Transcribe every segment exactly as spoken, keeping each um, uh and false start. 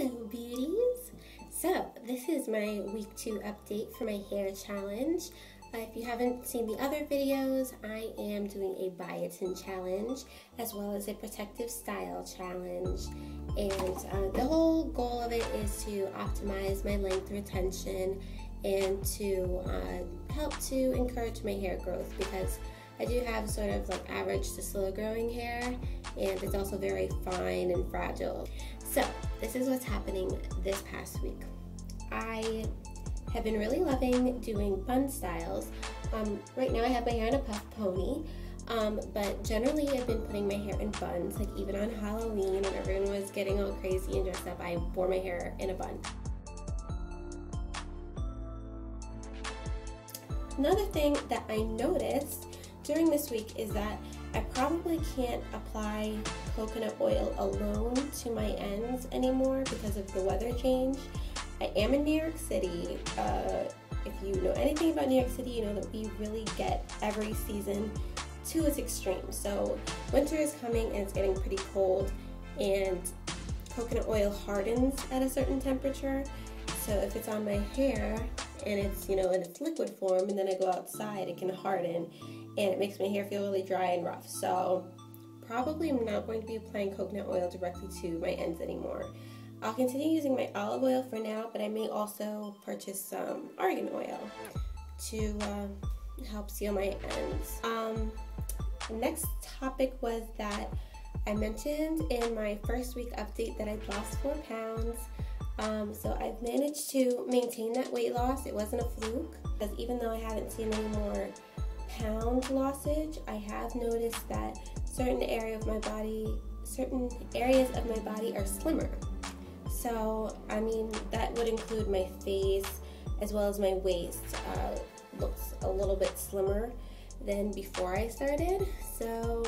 Hello beauties! So this is my week two update for my hair challenge. Uh, if you haven't seen the other videos, I am doing a biotin challenge as well as a protective style challenge. And uh, the whole goal of it is to optimize my length retention and to uh, help to encourage my hair growth, because I do have sort of like average to slow growing hair, and it's also very fine and fragile. So this is what's happening this past week. I have been really loving doing bun styles. Um, right now I have my hair in a puff pony, um, but generally I've been putting my hair in buns. Like even on Halloween when everyone was getting all crazy and dressed up, I wore my hair in a bun. Another thing that I noticed during this week is that I probably can't apply coconut oil alone to my ends anymore because of the weather change. I am in New York City. Uh, if you know anything about New York City, you know that we really get every season to its extreme. So winter is coming and it's getting pretty cold, and coconut oil hardens at a certain temperature. So if it's on my hair and it's, you know, in its liquid form, and then I go outside, it can harden and it makes my hair feel really dry and rough. So probably I'm not going to be applying coconut oil directly to my ends anymore. I'll continue using my olive oil for now, but I may also purchase some argan oil to uh, help seal my ends. Um, next topic was that I mentioned in my first week update that I'd lost four pounds. Um, so I've managed to maintain that weight loss. It wasn't a fluke, because even though I haven't seen any more pound lossage, I have noticed that certain area of my body, certain areas of my body are slimmer. So, I mean, that would include my face as well as my waist. Uh, looks a little bit slimmer than before I started. So,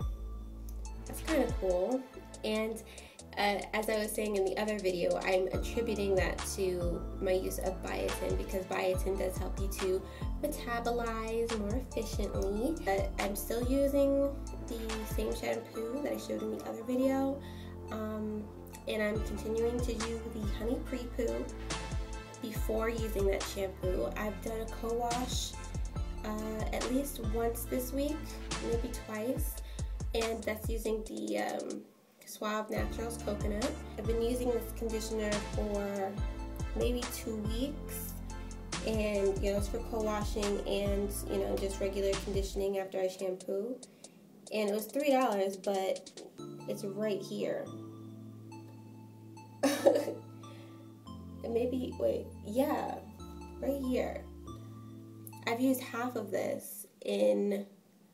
that's kind of cool. And Uh, as I was saying in the other video, I'm attributing that to my use of biotin, because biotin does help you to metabolize more efficiently. But I'm still using the same shampoo that I showed in the other video, um, and I'm continuing to do the honey pre-poo before using that shampoo. I've done a co-wash uh, at least once this week, maybe twice, and that's using the um, Suave Naturals Coconut. I've been using this conditioner for maybe two weeks, and you know, it's for co-washing and you know, just regular conditioning after I shampoo. And it was three dollars, but it's right here. Maybe, wait, yeah, right here. I've used half of this in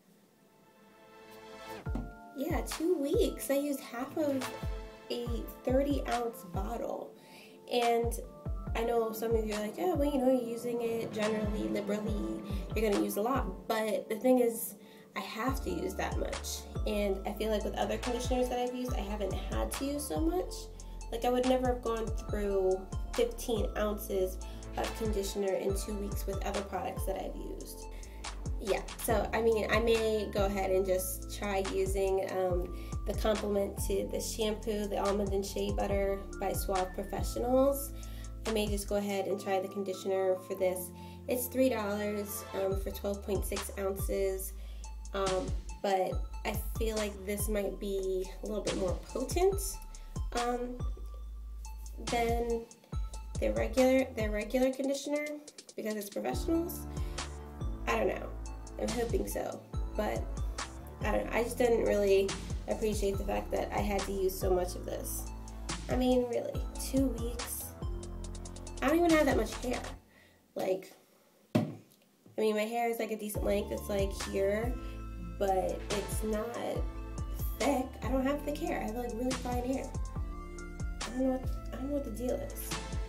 Yeah, two weeks. I used half of a thirty ounce bottle. And I know some of you are like, oh, well, you know, you're using it generally, liberally, you're going to use a lot. But the thing is, I have to use that much. And I feel like with other conditioners that I've used, I haven't had to use so much. Like, I would never have gone through fifteen ounces of conditioner in two weeks with other products that I've used. Yeah, so I mean, I may go ahead and just try using um, the complement to the shampoo, the Almond and Shea Butter by Suave Professionals. I may just go ahead and try the conditioner for this. It's three dollars um, for twelve point six ounces, um, but I feel like this might be a little bit more potent um, than their regular, their regular conditioner, because it's Professionals. I don't know. I'm hoping so, but I don't know. I just didn't really appreciate the fact that I had to use so much of this. I mean, really, two weeks? I don't even have that much hair. Like, I mean, my hair is like a decent length. It's like here, but it's not thick. I don't have thick hair. I have like really fine hair. I don't know what, I don't know what the deal is.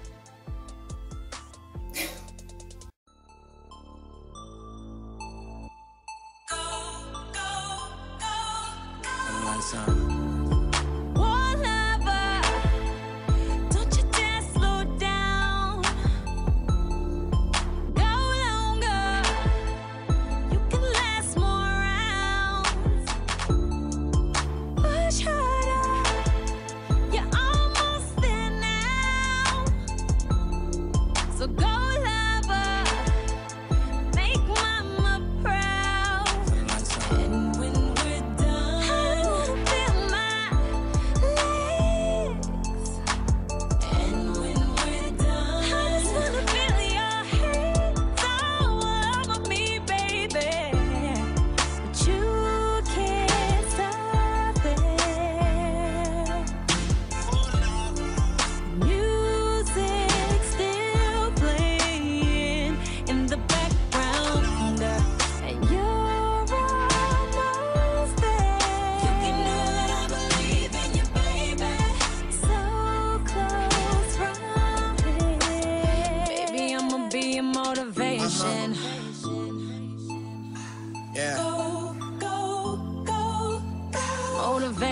Don't you dare slow down. Go longer. You can last more rounds. Push harder. You're almost there now.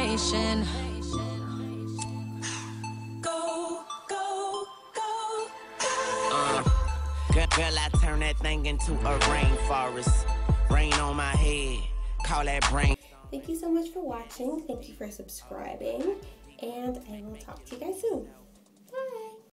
nation. Go, go, go, go. Uh, girl, girl, I turn that thing into a rainforest. Rain on my head, call that brain. Thank you so much for watching. Thank you for subscribing. And I will talk to you guys soon.